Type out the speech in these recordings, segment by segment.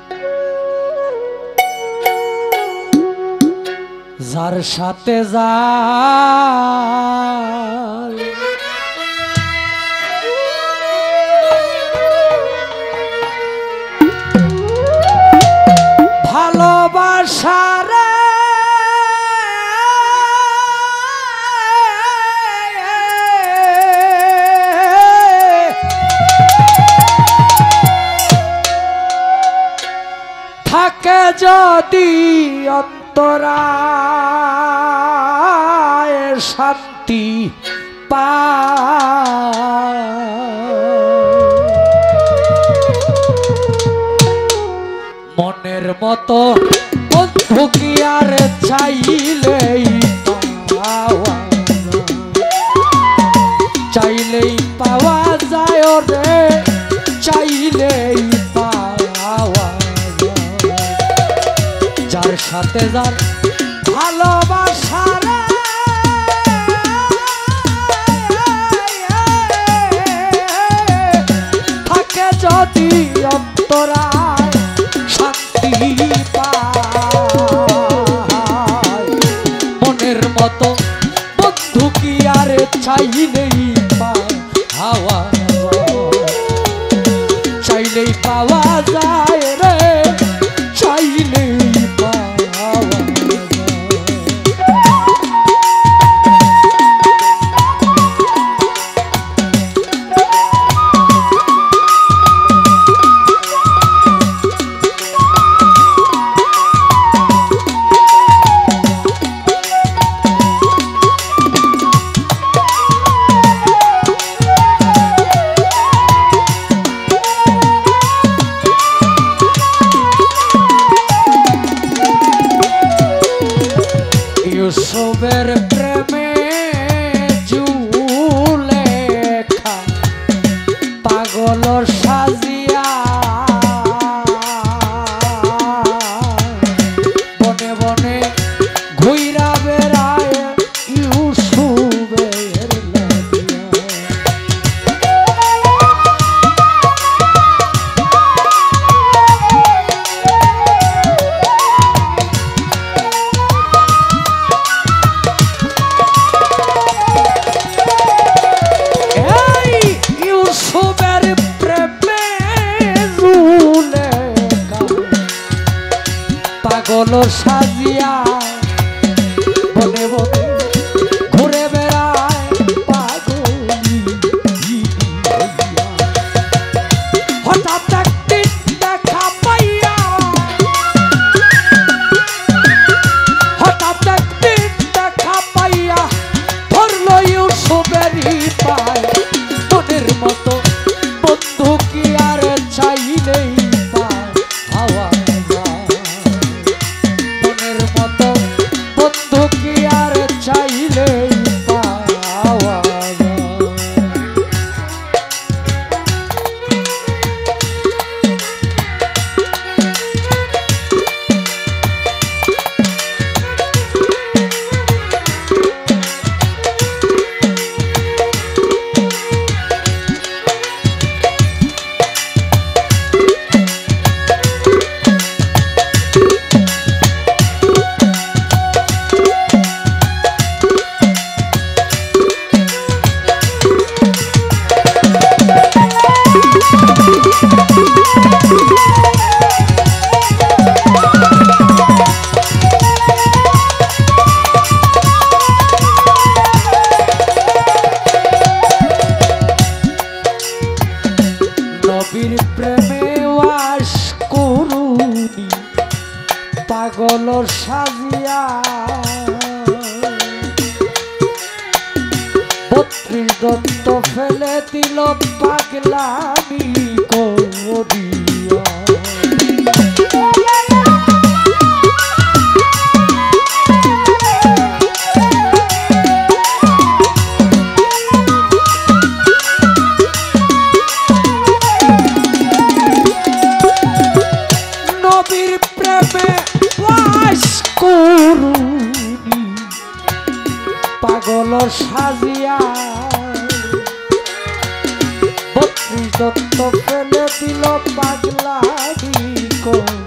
যার সাথে যার ভালোবাসা রে থাকে যদি অন্তরায় শান্তি পায় মনের মতো বন্ধু কি আর চাইলেই পাওয়া চাইলেই পাওয়া যায় রে চাইলেই পাওয়া যার সাথে যার ভালোবাসা রে থাকে যদি অন্তরায় শান্তি পায় মনের মতো বন্ধু কি আর চাইলেই পাওয়া চাইলেই পাওয়া যায় রে চাইলেই ইউসুফের প্রেমে জুলেখা পাগল সাজিয়া বনে বনে ঘুইরা বেড়ায় ইউসুফের পাগল সাজিয়া বনে বনে ঘুরে বেড়ায় পাগলি হঠাৎ একদিন দেখা পাইয়া হঠাৎ একদিন দেখা পাইয়া ধরল ইউসুফেরই পায় মনের মতো বন্ধু কি আর চাইলেই পাওয়া চাইলেই পাওয়া নবীর প্রেমে ওয়াস করুনি পাগল সাজিয়া ৩২ দন্ত ফেলে দিল পাগলামি করিয়া পাগল সাজিয়া ৩২ দত্ত ফেলে দিল পাগলামি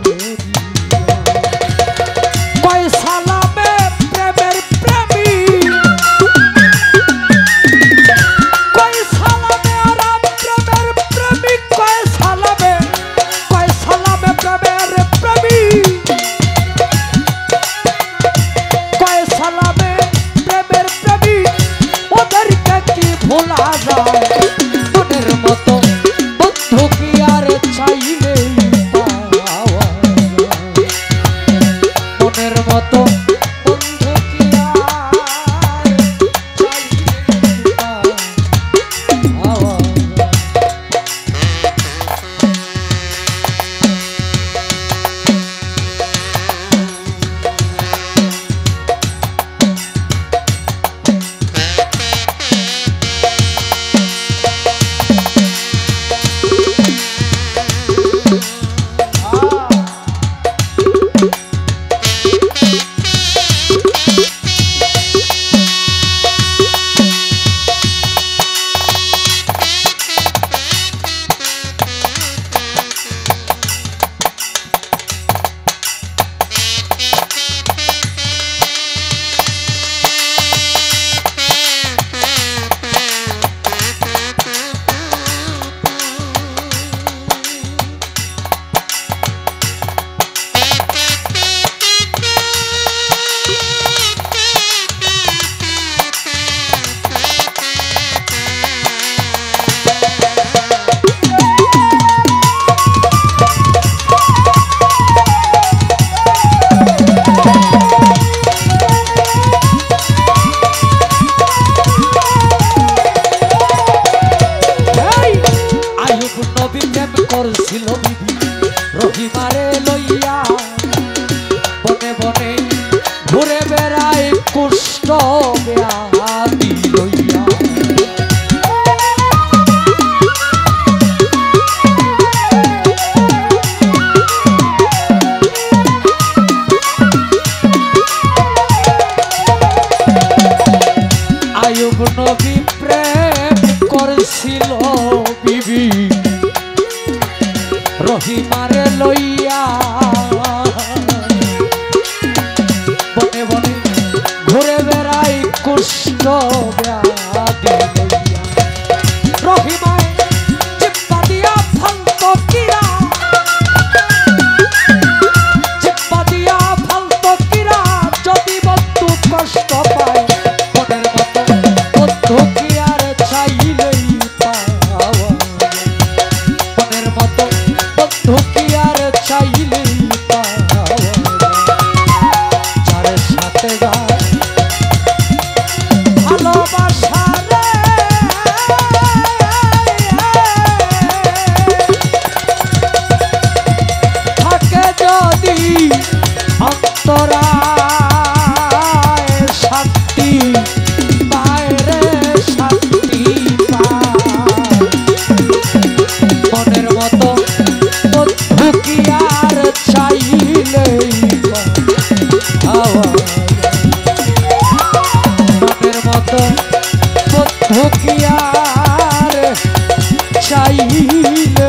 লইয়া বনে বনে ঘুরে বেড়াই কুষ্ঠ ব্যাধি লইয়া রহিমায় জিব্বা দিয়া ফালতো কিরা জিব্বা দিয়া ফালতো কিরা যদি বন্ধু কষ্ট পায় মনের মতো বন্ধু কি আর চাইলেই পাওয়া মনের মতো বন্ধু কি আর চাইলেই পাওয়া যার সাথে যায় ভালোবাসা রে থাকে যদি অন্তরায় শান্তি পায় রে শান্তি পায় মনের মতো বন্ধু কি আর চাইলেই পাওয়া মনের মতো বন্ধু কি আর চাইলে